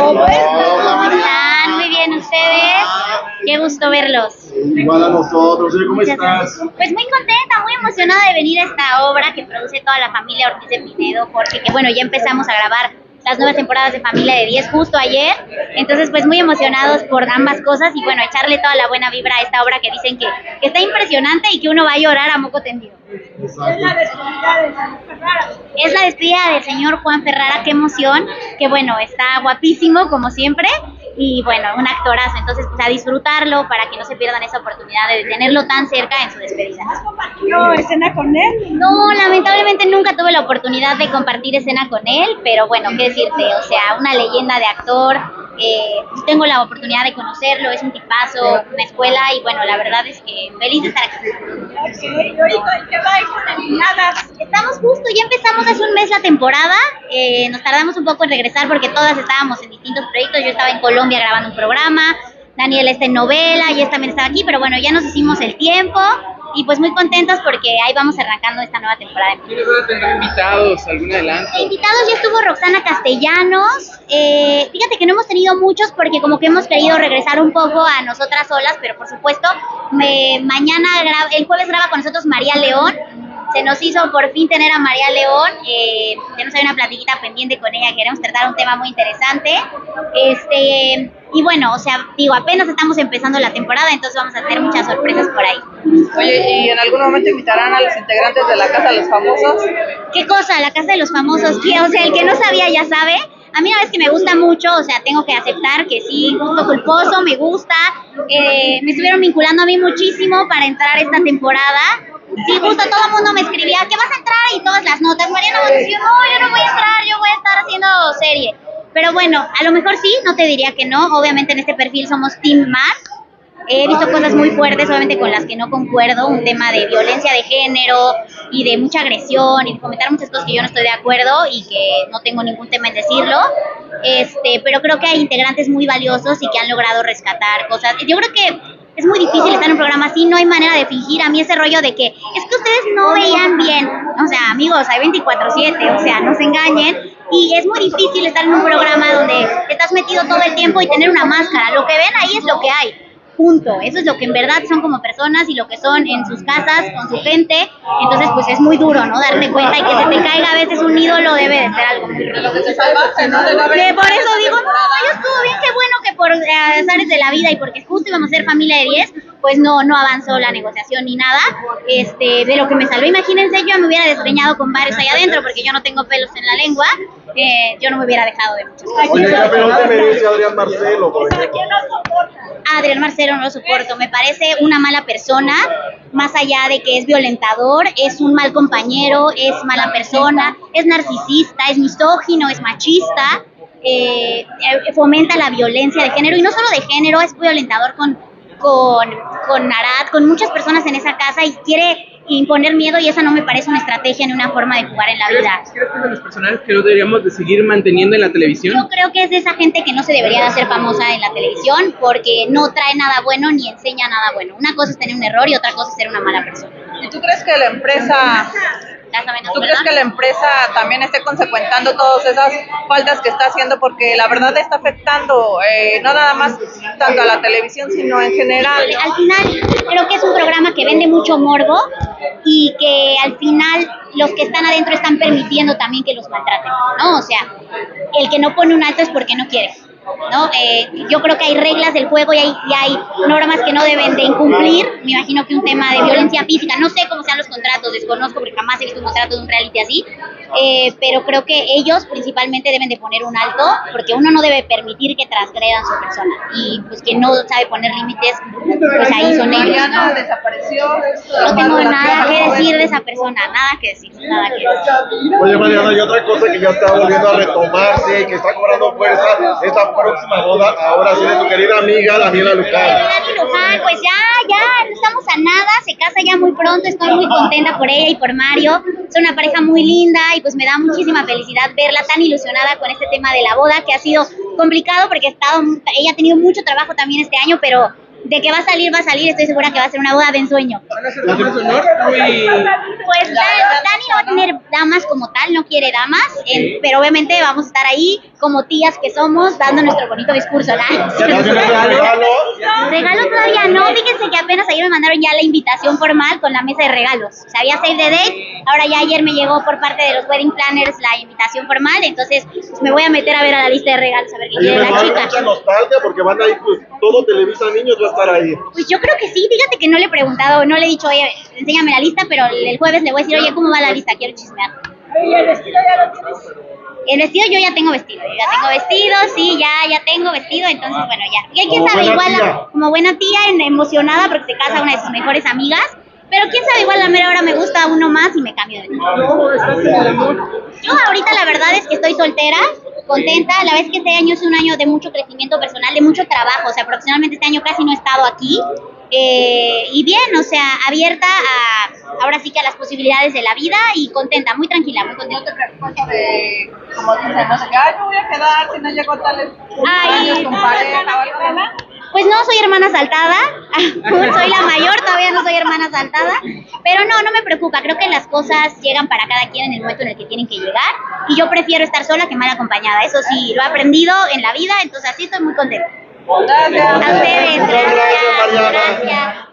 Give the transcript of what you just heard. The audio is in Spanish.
¿Cómo están? ¿Cómo están? Muy bien, ¿ustedes? Qué gusto verlos. Igual a nosotros, ¿cómo Muchas estás? gracias. Pues muy contenta, muy emocionada de venir a esta obra que produce toda la familia Ortiz de Pinedo, porque que bueno, ya empezamos a grabar las nuevas temporadas de Familia de 10 justo ayer, entonces pues muy emocionados por ambas cosas y bueno, echarle toda la buena vibra a esta obra que dicen que está impresionante y que uno va a llorar a moco tendido. Exacto. Es la despedida del señor Juan Ferrara, qué emoción, que bueno, está guapísimo como siempre y bueno, un actorazo, entonces pues a disfrutarlo para que no se pierdan esa oportunidad de tenerlo tan cerca en su despedida. ¿Has compartido escena con él? No, lamentablemente nunca tuve la oportunidad de compartir escena con él, pero bueno, qué decirte, o sea, una leyenda de actor, tengo la oportunidad de conocerlo, es un tipazo, una escuela y bueno, la verdad es que feliz de estar aquí. Okay. ¿Y ahorita qué va a ir con eliminadas? Estamos justo, ya empezamos hace un mes la temporada, nos tardamos un poco en regresar porque todas estábamos en distintos proyectos, yo estaba en Colombia grabando un programa, Daniel está en novela y él también estaba aquí, pero bueno, ya nos hicimos el tiempo y pues muy contentos porque ahí vamos arrancando esta nueva temporada. ¿Quiénes van a tener invitados? ¿Algún adelanto? Invitados ya estuvo Roxana Castellanos, fíjate que no hemos tenido muchos porque como que hemos querido regresar un poco a nosotras solas, pero por supuesto el jueves graba con nosotros María León. Se nos hizo por fin tener a María León, tenemos ahí una platiquita pendiente con ella, queremos tratar un tema muy interesante, y bueno, o sea, digo, apenas estamos empezando la temporada, entonces vamos a tener muchas sorpresas por ahí. Oye, ¿y en algún momento invitarán a los integrantes de la Casa de los Famosos? ¿Qué cosa? La Casa de los Famosos, ¿qué? O sea, el que no sabía ya sabe. A mí una vez que me gusta mucho, o sea, tengo que aceptar que sí, gusto culposo, me gusta, me estuvieron vinculando a mí muchísimo para entrar esta temporada. Sí, justo todo el mundo me escribía, ¿qué vas a entrar? Y todas las notas, Mariana, yo no voy a entrar, yo voy a estar haciendo serie. Pero bueno, a lo mejor sí, no te diría que no, obviamente en este perfil somos Team Mar. He visto cosas muy fuertes, obviamente con las que no concuerdo, un tema de violencia de género y de mucha agresión y de comentar muchas cosas que yo no estoy de acuerdo y que no tengo ningún tema en decirlo, pero creo que hay integrantes muy valiosos y que han logrado rescatar cosas. Yo creo que es muy difícil estar en un programa así, no hay manera de fingir. A mí ese rollo de que es que ustedes no veían bien, o sea, amigos, hay 24/7, o sea, no se engañen. Y es muy difícil estar en un programa donde estás metido todo el tiempo y tener una máscara. Lo que ven ahí es lo que hay. Punto. Eso es lo que en verdad son como personas y lo que son en sus casas con su gente. Entonces pues es muy duro, ¿no? Darte cuenta y que se te caiga a veces un ídolo debe de ser algo muy rico. Te salvaste, ¿no? Que por eso digo, no, yo estuvo bien, qué bueno que por azares de la vida y porque justo íbamos a ser familia de 10, pues no avanzó la negociación ni nada. De lo que me salvó, imagínense, yo me hubiera desgreñado con varios ahí adentro porque yo no tengo pelos en la lengua, yo no me hubiera dejado de muchas cosas. Oye, ¿qué opinión te merece Adrián Marcelo, por ejemplo? ¿Quién lo soporta? Adrián Marcelo no lo soporto, me parece una mala persona, más allá de que es violentador, es un mal compañero, es mala persona, es narcisista, es misógino, es machista, fomenta la violencia de género, y no solo de género, es violentador con Arad, con muchas personas en esa casa y quiere imponer miedo y esa no me parece una estrategia ni una forma de jugar en la vida. ¿Crees que es de los personajes que no deberíamos de seguir manteniendo en la televisión? Yo creo que es de esa gente que no se debería de hacer famosa en la televisión porque no trae nada bueno ni enseña nada bueno. Una cosa es tener un error y otra cosa es ser una mala persona. ¿Y tú crees que la empresa... ¿Tú crees que la empresa también esté consecuentando todas esas faltas que está haciendo? Porque la verdad está afectando no nada más tanto a la televisión, sino en general, ¿no? Al final creo que es un programa que vende mucho morbo y que al final los que están adentro están permitiendo también que los maltraten, ¿no? O sea, el que no pone un alto es porque no quiere, ¿no? Yo creo que hay reglas del juego y hay normas que no deben de incumplir. Me imagino que un tema de violencia física, no sé cómo sean los contratos, desconozco porque jamás he visto un contrato de un reality así, pero creo que ellos principalmente deben de poner un alto porque uno no debe permitir que transgredan su persona y pues que no sabe poner límites, pues ahí son ellos, Mariana ¿no? desapareció. No tengo nada que decir de esa persona, nada que decir. Oye, Mariana, y otra cosa que ya está volviendo a retomarse, que está cobrando fuerza, es la próxima boda, ahora sí, de tu querida amiga Daniela Luján. Dani Luján, pues ya, estamos a nada, se casa ya muy pronto, estoy muy contenta por ella y por Mario, son una pareja muy linda y pues me da muchísima felicidad verla tan ilusionada con este tema de la boda, que ha sido complicado porque ella ha tenido mucho trabajo también este año, pero de que va a salir, estoy segura que va a ser una boda de ensueño. ¿Van a ser damas de honor? Pues Dani no va a tener damas como tal, no quiere damas, pero obviamente vamos a estar ahí como tías que somos, dando nuestro bonito discurso, ¿no? ¿Ya tienes regalo? Regalo todavía no, fíjense que apenas ayer me mandaron ya la invitación formal con la mesa de regalos. O sea, había save the date, ahora ya ayer me llegó por parte de los wedding planners la invitación formal, entonces pues, me voy a meter a ver a la lista de regalos, a ver qué Oye, quiere me va la a dar chica. mucha nostalgia porque van a ir, pues, todo Televisa Niños va a estar ahí. Pues yo creo que sí, fíjate que no le he preguntado, no le he dicho, oye, enséñame la lista, pero el jueves le voy a decir, oye, ¿cómo va la lista? Quiero chismear. ¿Y el vestido ya lo tienes? El vestido yo ya tengo vestido, sí, ya tengo vestido, entonces bueno, ya. Y quién Como sabe, buena igual tía. como buena tía, emocionada porque se casa una de sus mejores amigas, pero quién sabe, igual la mera hora me gusta uno más y me cambio de tema. No, estás en el amor. Yo ahorita la verdad es que estoy soltera, contenta, la verdad es que este año es un año de mucho crecimiento personal, de mucho trabajo, o sea, profesionalmente este año casi no he estado aquí, y bien, o sea, abierta a, ahora sí que a las posibilidades de la vida y contenta, muy tranquila, muy ¿No contenta. te preocupas de, como dicen, no sé, que, ay, me voy a quedar si no llego a tales años con pareja o algo así? Pues no soy hermana saltada, soy la mayor, todavía no soy hermana saltada, pero no me preocupa, creo que las cosas llegan para cada quien en el momento en el que tienen que llegar y yo prefiero estar sola que mal acompañada, eso sí, lo he aprendido en la vida, entonces así estoy muy contenta. Gracias. A ustedes, Muchas gracias, Mariana. gracias.